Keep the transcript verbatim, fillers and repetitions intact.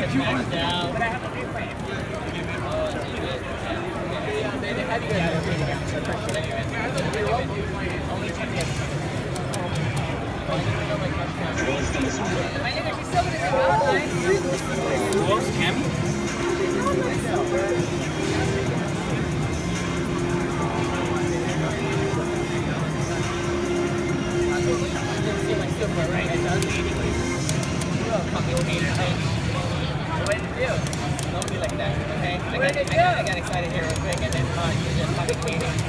if you want down. But I have a new plan. Only ten minutes. Who else, Cammy? Right, it does anyway. You're a fucking hater, hey. What did you do? Don't be like that, okay? I got, I got, I got excited here real quick and then uh, you just fucking hating.